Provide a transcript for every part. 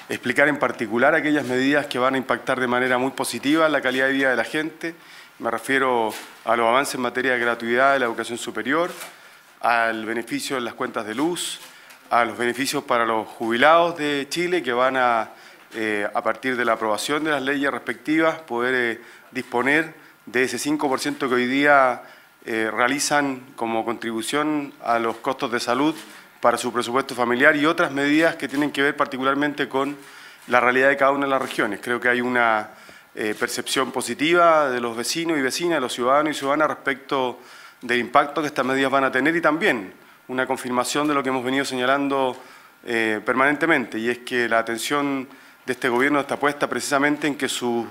explicar en particular aquellas medidas que van a impactar de manera muy positiva la calidad de vida de la gente. Me refiero a los avances en materia de gratuidad de la educación superior, al beneficio en las cuentas de luz, a los beneficios para los jubilados de Chile que van a partir de la aprobación de las leyes respectivas, poder disponer de ese 5% que hoy día realizan como contribución a los costos de salud para su presupuesto familiar y otras medidas que tienen que ver particularmente con la realidad de cada una de las regiones. Creo que hay una percepción positiva de los vecinos y vecinas, de los ciudadanos y ciudadanas respecto del impacto que estas medidas van a tener y también una confirmación de lo que hemos venido señalando permanentemente, y es que la atención de este gobierno está puesta precisamente en que sus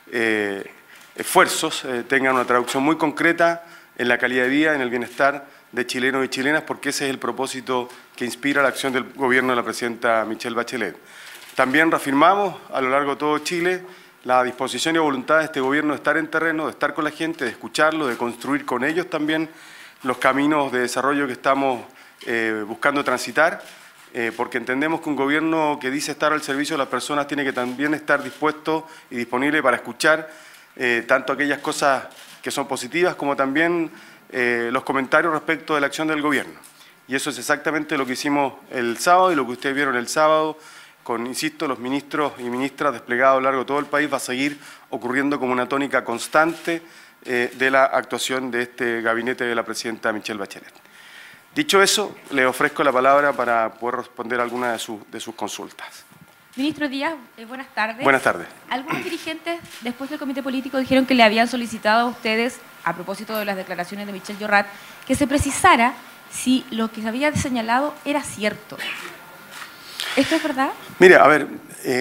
esfuerzos tengan una traducción muy concreta en la calidad de vida, en el bienestar de chilenos y chilenas, porque ese es el propósito que inspira la acción del gobierno de la presidenta Michelle Bachelet. También reafirmamos a lo largo de todo Chile la disposición y voluntad de este gobierno de estar en terreno, de estar con la gente, de escucharlo, de construir con ellos también los caminos de desarrollo que estamos buscando transitar, porque entendemos que un gobierno que dice estar al servicio de las personas tiene que también estar dispuesto y disponible para escuchar tanto aquellas cosas que son positivas como también los comentarios respecto de la acción del gobierno. Y eso es exactamente lo que hicimos el sábado y lo que ustedes vieron el sábado con, insisto, los ministros y ministras desplegados a lo largo de todo el país. Va a seguir ocurriendo como una tónica constante de la actuación de este gabinete de la presidenta Michelle Bachelet. Dicho eso, le ofrezco la palabra para poder responder alguna de sus consultas. Ministro Díaz, buenas tardes. Buenas tardes. Algunos dirigentes, después del comité político, dijeron que le habían solicitado a ustedes, a propósito de las declaraciones de Michelle Jorrat, que se precisara si lo que se había señalado era cierto. ¿Esto es verdad? Mire, a ver,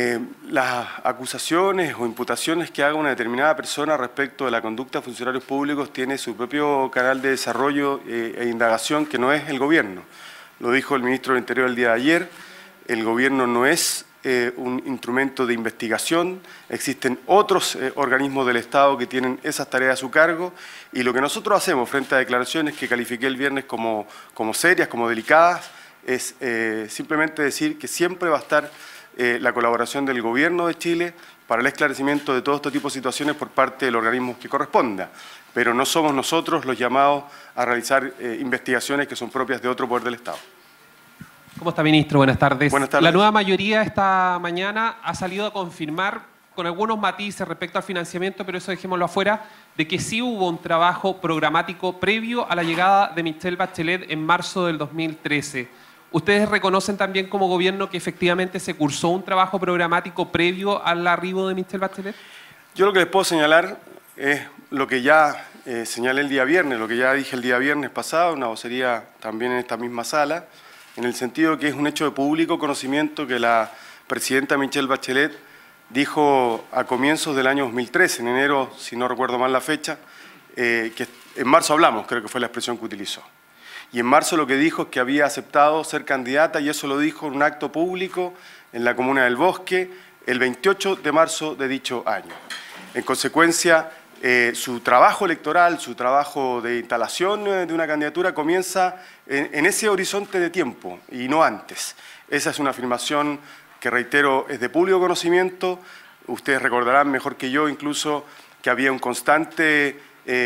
las acusaciones o imputaciones que haga una determinada persona respecto de la conducta de funcionarios públicos tiene su propio canal de desarrollo e indagación, que no es el gobierno. Lo dijo el ministro del Interior el día de ayer. El gobierno no es un instrumento de investigación, existen otros organismos del Estado que tienen esas tareas a su cargo, y lo que nosotros hacemos frente a declaraciones que califiqué el viernes como serias, como delicadas, es simplemente decir que siempre va a estar la colaboración del Gobierno de Chile para el esclarecimiento de todo este tipo de situaciones por parte del organismo que corresponda, pero no somos nosotros los llamados a realizar investigaciones que son propias de otro poder del Estado. ¿Cómo está, ministro? Buenas tardes. Buenas tardes. La nueva mayoría esta mañana ha salido a confirmar, con algunos matices respecto al financiamiento, pero eso dejémoslo afuera, de que sí hubo un trabajo programático previo a la llegada de Michelle Bachelet en marzo del 2013. ¿Ustedes reconocen también como gobierno que efectivamente se cursó un trabajo programático previo al arribo de Michelle Bachelet? Yo lo que les puedo señalar es lo que ya señalé el día viernes, lo que ya dije el día viernes pasado, una vocería también en esta misma sala, en el sentido que es un hecho de público conocimiento que la presidenta Michelle Bachelet dijo a comienzos del año 2013, en enero, si no recuerdo mal la fecha, que en marzo hablamos, creo que fue la expresión que utilizó. Y en marzo lo que dijo es que había aceptado ser candidata, y eso lo dijo en un acto público en la comuna del Bosque el 28 de marzo de dicho año. En consecuencia, su trabajo electoral, su trabajo de instalación de una candidatura comienza en ese horizonte de tiempo y no antes. Esa es una afirmación que, reitero, es de público conocimiento. Ustedes recordarán mejor que yo incluso que había un constante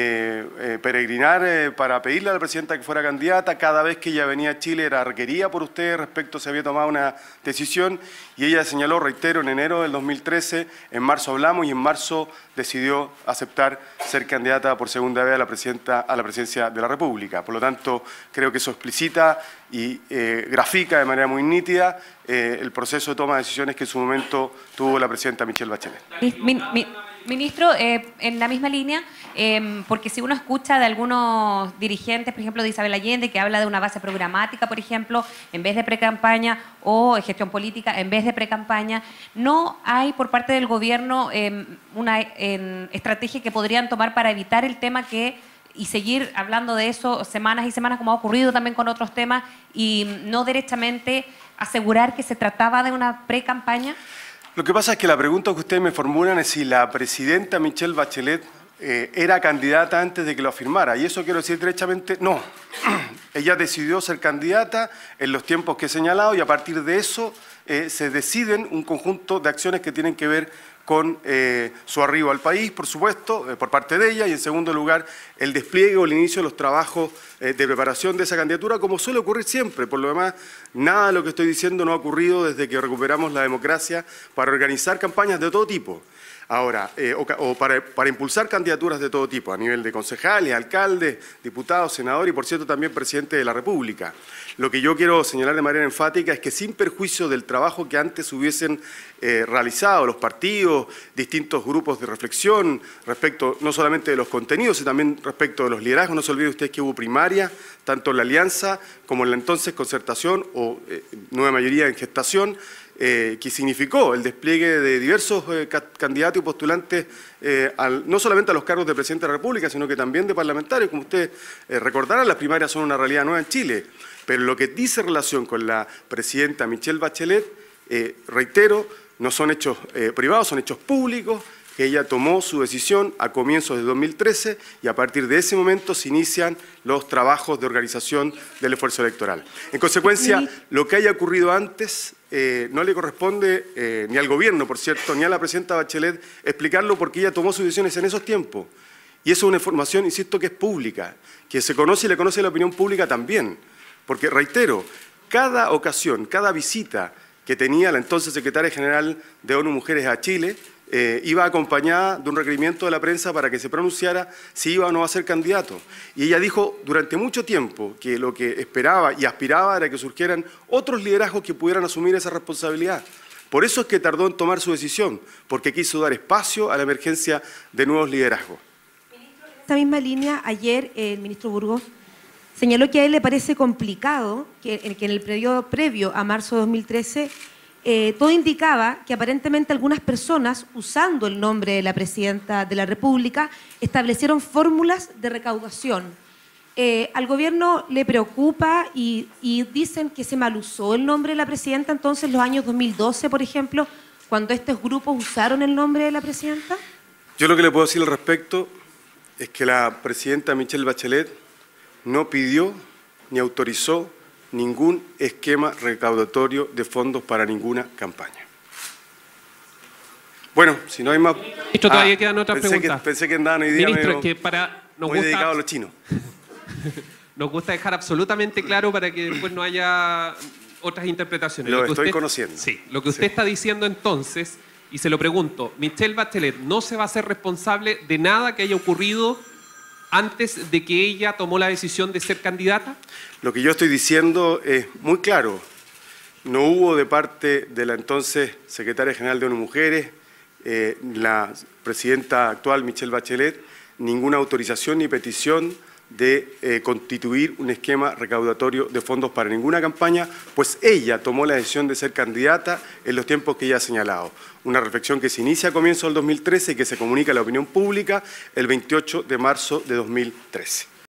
peregrinar para pedirle a la presidenta que fuera candidata. Cada vez que ella venía a Chile era requerida por ustedes respecto a si había tomado una decisión, y ella señaló, reitero, en enero del 2013, en marzo hablamos y en marzo decidió aceptar ser candidata por segunda vez a la presidencia de la República. Por lo tanto, creo que eso explicita y grafica de manera muy nítida el proceso de toma de decisiones que en su momento tuvo la presidenta Michelle Bachelet. Ministro, en la misma línea, porque si uno escucha de algunos dirigentes, por ejemplo de Isabel Allende, que habla de una base programática, por ejemplo, en vez de precampaña, o gestión política en vez de precampaña, ¿no hay por parte del gobierno una estrategia que podrían tomar para evitar el tema y seguir hablando de eso semanas y semanas, como ha ocurrido también con otros temas, y no derechamente asegurar que se trataba de una precampaña? Lo que pasa es que la pregunta que ustedes me formulan es si la presidenta Michelle Bachelet era candidata antes de que lo afirmara, y eso quiero decir derechamente, no. Ella decidió ser candidata en los tiempos que he señalado y a partir de eso se deciden un conjunto de acciones que tienen que ver con su arribo al país, por supuesto, por parte de ella, y en segundo lugar, el despliegue o el inicio de los trabajos de preparación de esa candidatura, como suele ocurrir siempre. Por lo demás, nada de lo que estoy diciendo no ha ocurrido desde que recuperamos la democracia para organizar campañas de todo tipo. Ahora, para impulsar candidaturas de todo tipo, a nivel de concejales, alcaldes, diputados, senadores y, por cierto, también presidente de la República. Lo que yo quiero señalar de manera enfática es que sin perjuicio del trabajo que antes hubiesen realizado los partidos, distintos grupos de reflexión respecto no solamente de los contenidos, sino también respecto de los liderazgos, no se olvide usted que hubo primaria, tanto en la alianza como en la entonces concertación o nueva mayoría en gestación, que significó el despliegue de diversos candidatos y postulantes, no solamente a los cargos de Presidente de la República, sino que también de parlamentarios. Como ustedes recordarán, las primarias son una realidad nueva en Chile, pero lo que dice relación con la presidenta Michelle Bachelet, reitero, no son hechos privados, son hechos públicos, que ella tomó su decisión a comienzos de 2013 y a partir de ese momento se inician los trabajos de organización del esfuerzo electoral. En consecuencia, lo que haya ocurrido antes no le corresponde ni al gobierno, por cierto, ni a la presidenta Bachelet explicarlo porque ella tomó sus decisiones en esos tiempos. Y eso es una información, insisto, que es pública, que se conoce y le conoce la opinión pública también. Porque, reitero, cada ocasión, cada visita que tenía la entonces secretaria general de ONU Mujeres a Chile, iba acompañada de un requerimiento de la prensa para que se pronunciara si iba o no a ser candidato. Y ella dijo durante mucho tiempo que lo que esperaba y aspiraba era que surgieran otros liderazgos que pudieran asumir esa responsabilidad. Por eso es que tardó en tomar su decisión, porque quiso dar espacio a la emergencia de nuevos liderazgos. Ministro, en esta misma línea, ayer el ministro Burgos señaló que a él le parece complicado que en el periodo previo a marzo de 2013 todo indicaba que aparentemente algunas personas, usando el nombre de la presidenta de la República, establecieron fórmulas de recaudación. Al gobierno le preocupa y dicen que se malusó el nombre de la presidenta entonces en los años 2012, por ejemplo, cuando estos grupos usaron el nombre de la presidenta. Yo lo que le puedo decir al respecto es que la presidenta Michelle Bachelet no pidió ni autorizó ningún esquema recaudatorio de fondos para ninguna campaña. Bueno, si no hay más... Ministro, todavía quedan otras preguntas. Pensé que andaban hoy día Ministro, medio, es que muy dedicado a los chinos. Nos gusta dejar absolutamente claro para que después no haya otras interpretaciones. Lo estoy conociendo. Sí, lo que usted está diciendo entonces, y se lo pregunto, Michelle Bachelet no se va a hacer responsable de nada que haya ocurrido antes de que ella tomó la decisión de ser candidata. Lo que yo estoy diciendo es muy claro. No hubo de parte de la entonces secretaria general de ONU Mujeres, la presidenta actual Michelle Bachelet, ninguna autorización ni petición de constituir un esquema recaudatorio de fondos para ninguna campaña, pues ella tomó la decisión de ser candidata en los tiempos que ella ha señalado. Una reflexión que se inicia a comienzos del 2013 y que se comunica a la opinión pública el 28 de marzo de 2013.